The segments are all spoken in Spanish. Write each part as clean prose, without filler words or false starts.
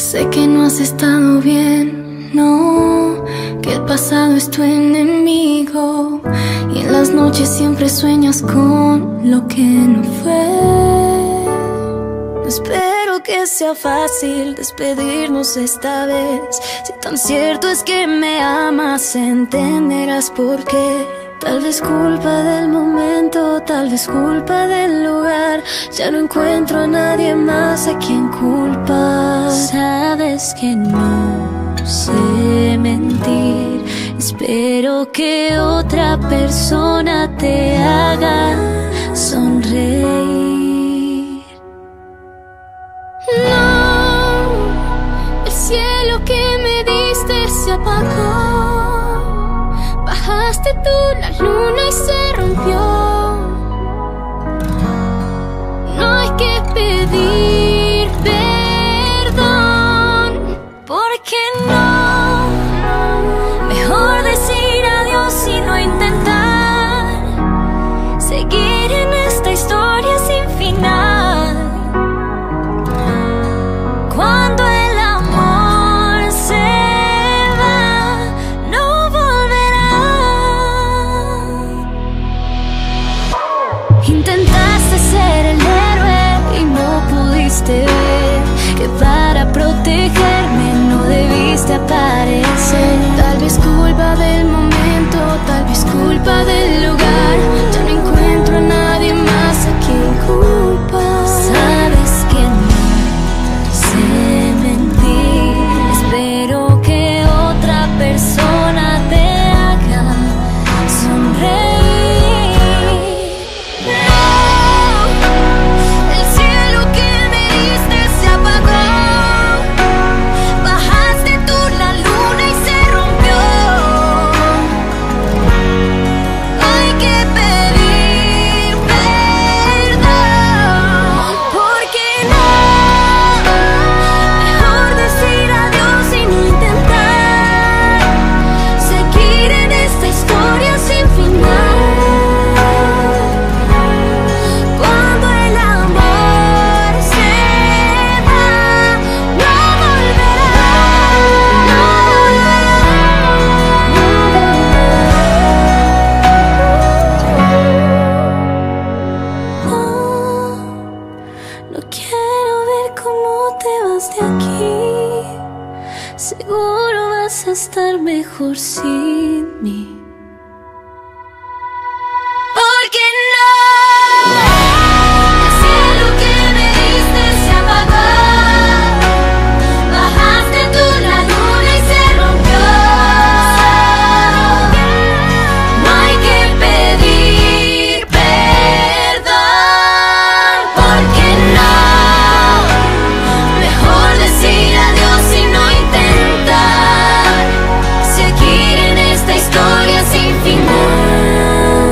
Sé que no has estado bien, no, que el pasado es tu enemigo y en las noches siempre sueñas con lo que no fue. No espero que sea fácil despedirnos esta vez. Si tan cierto es que me amas, entenderás por qué. Tal vez culpa del momento, tal vez culpa del lugar. Ya no encuentro a nadie más a quien culpar. Sabes que no sé mentir. Espero que otra persona te haga sonreír. No, el cielo que me diste se apagó. Bajaste tú la luna y se rompió. No hay que pedir perdón, porque no. Mejor decir adiós y no intentar seguir en esta historia sin final. Cuando el amor se va, no volverá. Intentaste ser el héroe y no pudiste ver que para protegerme no debiste aparecer. Tal vez culpa del momento, tal vez culpa del lugar. Ya no encuentro a nadie más a quien culpar. Sabes que no sé mentir. Espero que otra persona te haga sonreír. No, el cielo que me diste se apagó. Bajaste tú la luna y se rompió. Hay que pedir perdón, porque no. Mejor decir adiós y no intentar seguir en esta historia sin final. Cuando el amor se va, no volverá, no volverá. No quiero ver cómo te vas de aquí. Seguro vas a estar mejor sin mí. Porque no. El cielo que me diste se apagó. Bajaste tú la luna y se rompió. No hay que pedir perdón, porque no. Mejor decir adiós y no intentar seguir en esta historia sin final.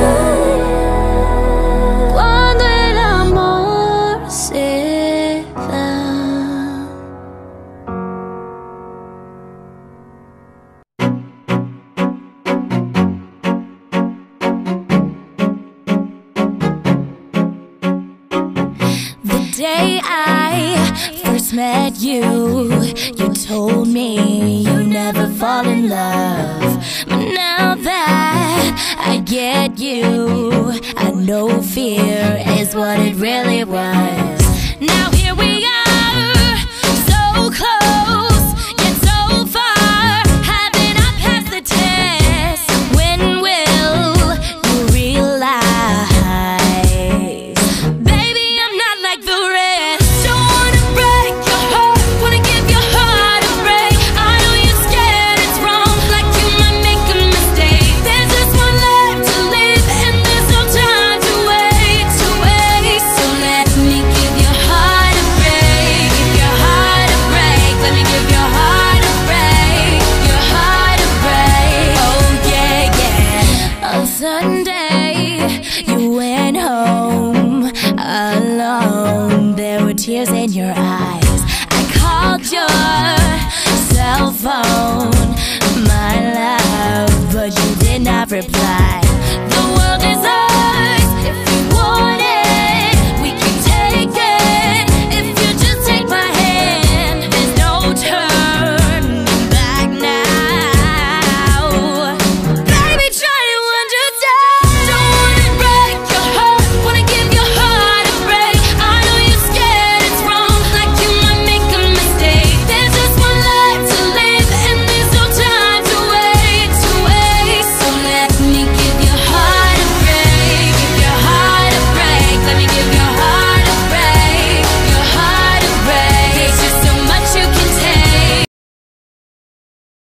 Cuando el amor se va. The day I first met you, you told me you never fall in love. But now that I get you, I know fear is what it really was. Now here we are, so close, yet so far. Haven't I passed the test? When will you realize, baby, I'm not like the rest. Don't wanna break your heart, wanna give your heart a break. I know you're scared it's wrong, like you might make a mistake. There's just one life to live, and there's no time to wait, to waste. So let me give your heart a break, give your heart a break. Let me give your heart a break, your heart a break. Oh yeah, yeah. On Sunday, you went home alone. There were tears in your eyes. I called your cell phone, my love, but you did not reply.